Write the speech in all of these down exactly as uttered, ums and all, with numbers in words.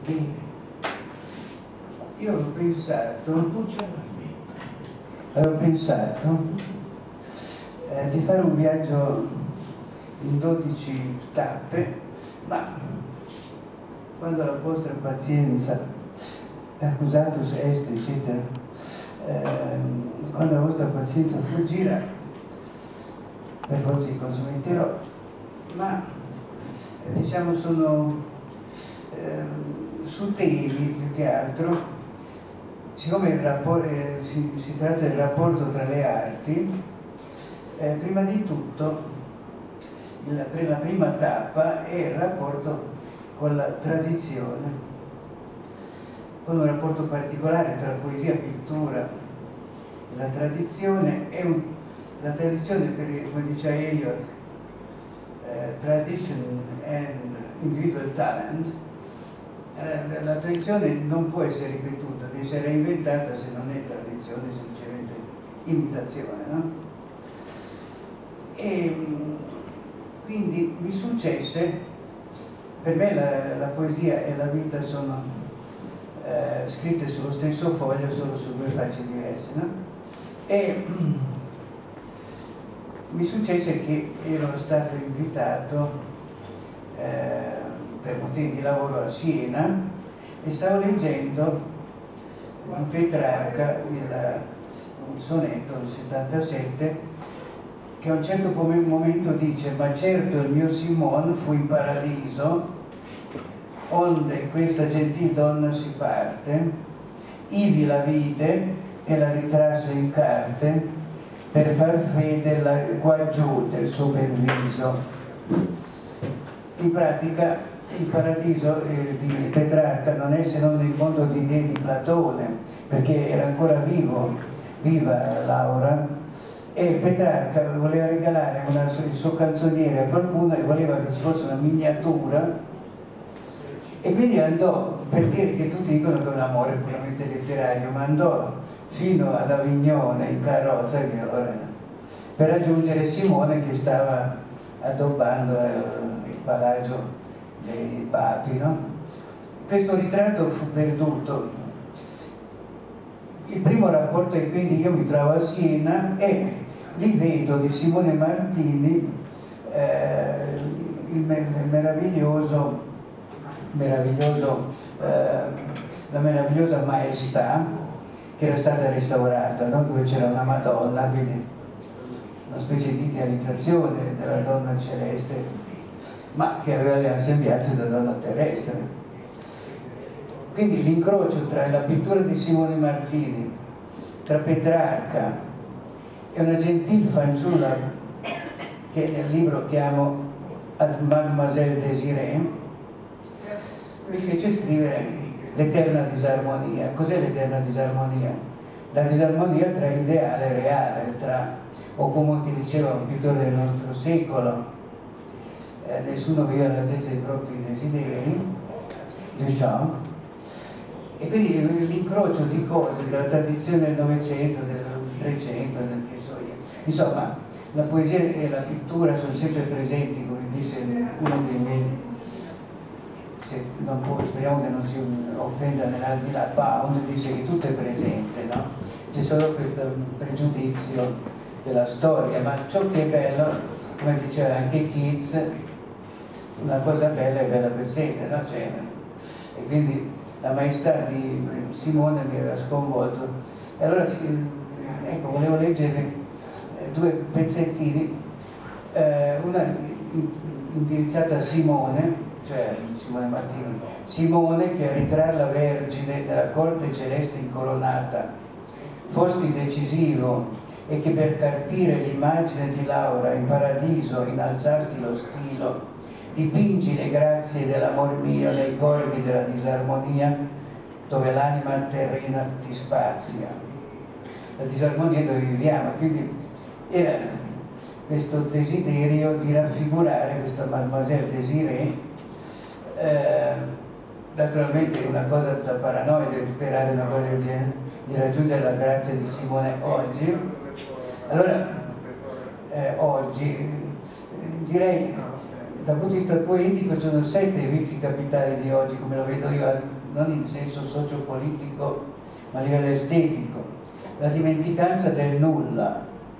Bene, io avevo pensato, avevo pensato eh, di fare un viaggio in dodici tappe, ma quando la vostra pazienza, accusatus est, eccetera, eh, quando la vostra pazienza fuggirà, per forza di cosa metterò, ma eh, diciamo sono eh, su temi più che altro, siccome il rapport, eh, si, si tratta del rapporto tra le arti, eh, prima di tutto la, la prima tappa è il rapporto con la tradizione, con un rapporto particolare tra poesia e pittura e la tradizione. È un, la tradizione, per, come dice Eliot, eh, tradition and individual talent, eh, la tradizione non può essere ripetuta, deve essere inventata, se non è tradizione, è semplicemente imitazione, no? E quindi mi successe, per me la, la poesia e la vita sono eh, scritte sullo stesso foglio, solo su due facce diverse, no? E mi successe che ero stato invitato eh, per motivi di lavoro a Siena e stavo leggendo di Petrarca il, un sonetto del settantasette che a un certo momento dice: ma certo il mio Simon fu in paradiso, onde questa gentil donna si parte, ivi la vide e la ritrasse in carte per far fede la, qua giù del suo bel viso. In pratica il paradiso eh, di Petrarca non è se non il mondo di idee di Platone, perché era ancora vivo, viva Laura, e Petrarca voleva regalare una, il suo canzoniere a qualcuno e voleva che ci fosse una miniatura, e quindi andò, per dire che tutti dicono che è un amore puramente letterario, ma andò fino ad Avignone in carrozza, che allora, per raggiungere Simone che stava addobbando il palagio dei papi, no? Questo ritratto fu perduto. Il primo rapporto è, quindi io mi trovo a Siena e lì vedo di Simone Martini eh, il, il meraviglioso, meraviglioso eh, la meravigliosa Maestà, che era stata restaurata, no? Dove c'era una Madonna, quindi una specie di idealizzazione della donna celeste, ma che aveva le sembianze della donna terrestre. Quindi l'incrocio tra la pittura di Simone Martini, tra Petrarca e una gentil fanciulla che nel libro chiamo Mademoiselle Désirée, mi fece scrivere l'eterna disarmonia. Cos'è l'eterna disarmonia? La disarmonia tra ideale e reale, tra, o come diceva un pittore del nostro secolo, eh, nessuno vive all'altezza dei propri desideri, Duchamp. E quindi l'incrocio di cose della tradizione del Novecento, del Trecento, del che so io. Insomma, la poesia e la pittura sono sempre presenti, come disse uno dei miei, se non può, speriamo che non si offenda nell'aldilà, Pound disse che tutto è presente, no? C'è solo questo pregiudizio della storia, ma ciò che è bello, come diceva anche Keats, una cosa bella è bella per sempre, no? Cioè, e quindi la maestà di Simone mi aveva sconvolto. E allora, ecco, volevo leggere due pezzettini, eh, una indirizzata a Simone, cioè Simone Martini. Simone, che a ritrar la Vergine nella corte celeste incoronata fosti decisivo, e che per carpire l'immagine di Laura in paradiso innalzasti lo stilo, dipingi le grazie dell'amor mio nei corpi della disarmonia, dove l'anima terrena ti spazia. La disarmonia dove viviamo, quindi era questo desiderio di raffigurare questa Mademoiselle Désirée. Eh, naturalmente è una cosa da paranoide sperare una cosa del genere, di raggiungere la grazia di Simone oggi. Allora, eh, oggi direi dal punto di vista poetico ci sono sette vizi capitali di oggi, come lo vedo io, non in senso sociopolitico, ma a livello estetico. La dimenticanza del nulla,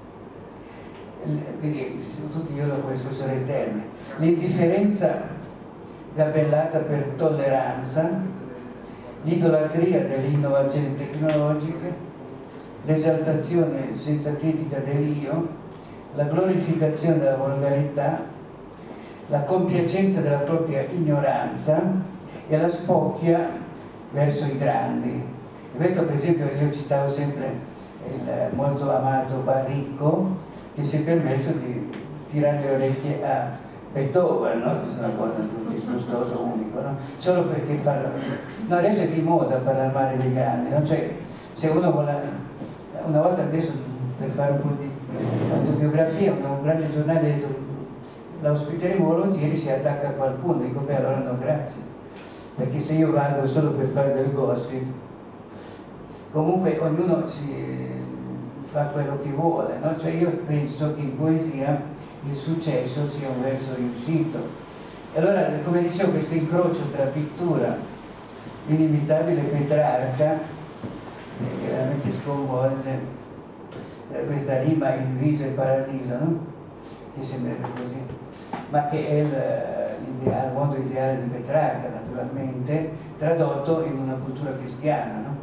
quindi tutti io lo espressione il termine, l'indifferenza gabellata per tolleranza, l'idolatria delle innovazioni tecnologiche, l'esaltazione senza critica dell'io, la glorificazione della volgarità, la compiacenza della propria ignoranza e la spocchia verso i grandi. E questo, per esempio, io citavo sempre il molto amato Baricco, che si è permesso di tirare le orecchie a Beethoven, no? Che è una cosa di un disgustoso unico, no? Solo perché parla... No, adesso è di moda parlare male dei grandi, no? Cioè, se uno vuole... Una volta adesso, per fare un po' di autobiografia, un grande giornale ha detto la ospiteremo volentieri, si attacca a qualcuno, dico beh allora no grazie, perché se io valgo solo per fare del gossip, comunque ognuno si fa quello che vuole, no? Cioè io penso che in poesia il successo sia un verso riuscito. E allora, come dicevo, questo incrocio tra pittura, l'inimitabile Petrarca, che veramente sconvolge, eh, questa rima in viso e paradiso, no? Che sembrerebbe così, ma che è il, il mondo ideale di Petrarca, naturalmente, tradotto in una cultura cristiana, no?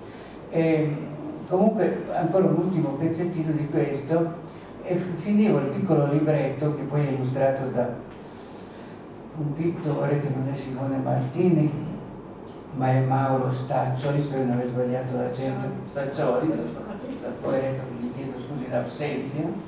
E comunque, ancora un ultimo pezzettino di questo, e finivo il piccolo libretto, che poi è illustrato da un pittore che non è Simone Martini, ma è Mauro Staccioli, spero di non aver sbagliato l'accento, Staccioli, dal poeta, mi chiedo scusi in absenza.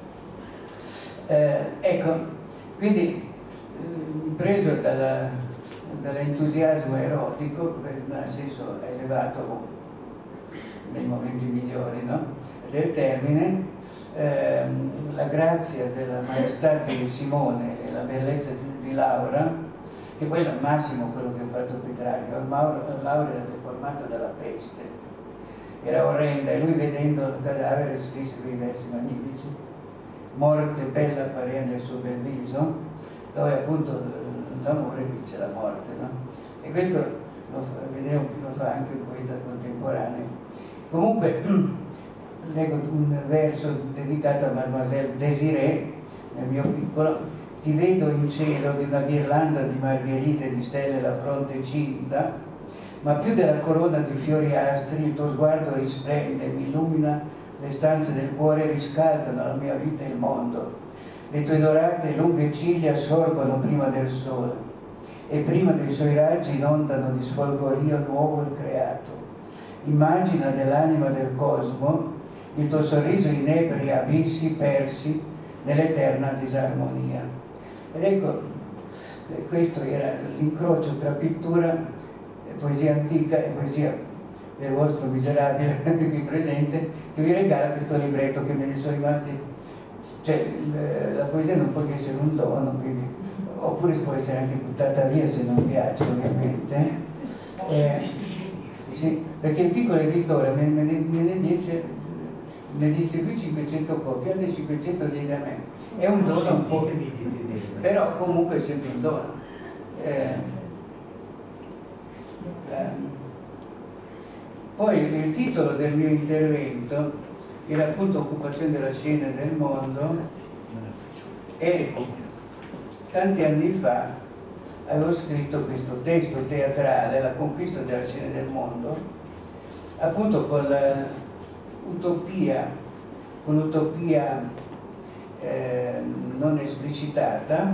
Eh, ecco, quindi eh, preso dalla, dall'entusiasmo erotico, nel senso elevato nei momenti migliori, no? Del termine, ehm, la grazia della maestà di Simone e la bellezza di, di Laura, che poi è al massimo quello che ha fatto Petrarca. Laura era deformata dalla peste, era orrenda, e lui vedendo il cadavere scrisse quei versi magnifici: morte bella parea nel suo bel viso, dove appunto l'amore vince la morte, no? E questo lo fa, vedremo, lo fa anche un poeta contemporaneo. Comunque leggo un verso dedicato a Mademoiselle Désirée, nel mio piccolo: ti vedo in cielo di una ghirlanda di margherite e di stelle la fronte cinta, ma più della corona di fiori astri il tuo sguardo risplende, mi illumina le stanze del cuore, riscaldano la mia vita e il mondo. Le tue dorate e lunghe ciglia sorgono prima del sole e prima dei suoi raggi inondano di sfolgorio nuovo il creato. Immagina dell'anima del cosmo il tuo sorriso inebria abissi persi nell'eterna disarmonia. Ed ecco, questo era l'incrocio tra pittura, poesia antica e poesia del vostro miserabile qui presente, che vi regala questo libretto, che me ne sono rimasti, cioè la poesia non può che essere un dono, quindi, oppure può essere anche buttata via se non piace, ovviamente. Eh, sì, perché il piccolo editore me, me, ne, me ne dice, ne distribuì cinquecento copie, altre cinquecento diede a me. È un dono un po', però comunque è sempre un dono. Eh, eh, Poi il titolo del mio intervento era appunto Occupazione della scena e del mondo, e tanti anni fa avevo scritto questo testo teatrale, La conquista della scena e del mondo, appunto con l'utopia, con l'utopia eh, non esplicitata,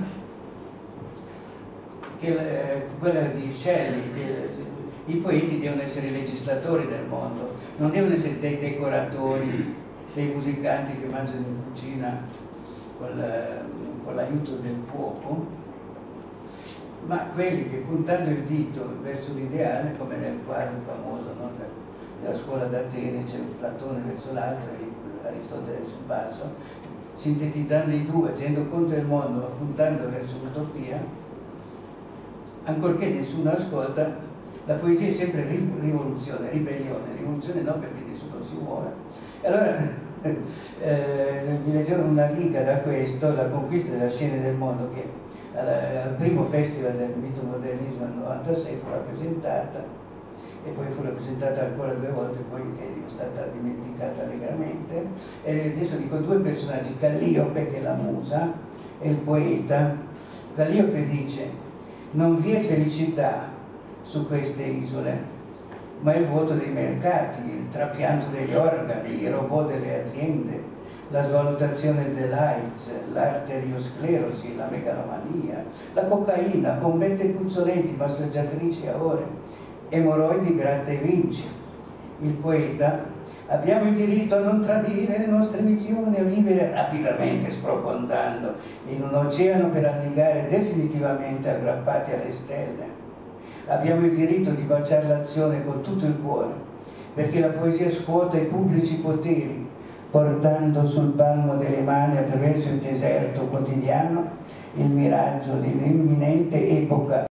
che eh, quella di Shelley, che i poeti devono essere i legislatori del mondo, non devono essere dei decoratori, dei musicanti che mangiano in cucina con l'aiuto del fuoco, ma quelli che, puntando il dito verso l'ideale, come nel quadro famoso, no, della scuola d'Atene, c'è Platone verso l'alto e Aristotele sul basso, sintetizzando i due, tenendo conto del mondo, puntando verso l'utopia, ancorché nessuno ascolta. La poesia è sempre rivoluzione, ribellione, rivoluzione no, perché nessuno si muove. E allora eh, vi leggevo una riga da questo, La conquista della scena del mondo, che al primo festival del mitomodernismo nel novantasei fu rappresentata, e poi fu rappresentata ancora due volte, poi è stata dimenticata allegramente. E adesso dico due personaggi, Calliope, che è la musa, e il poeta. Calliope dice: non vi è felicità su queste isole, ma il vuoto dei mercati, il trapianto degli organi, i robot delle aziende, la svalutazione dell'AIDS, l'arteriosclerosi, la megalomania, la cocaina, bombette puzzolenti, massaggiatrici a ore, emorroidi gratta e vinci. Il poeta: abbiamo il diritto a non tradire le nostre visioni, a vivere rapidamente sprofondando in un oceano per annegare definitivamente aggrappati alle stelle. Abbiamo il diritto di baciare l'azione con tutto il cuore, perché la poesia scuota i pubblici poteri, portando sul palmo delle mani attraverso il deserto quotidiano il miraggio di un'imminente epoca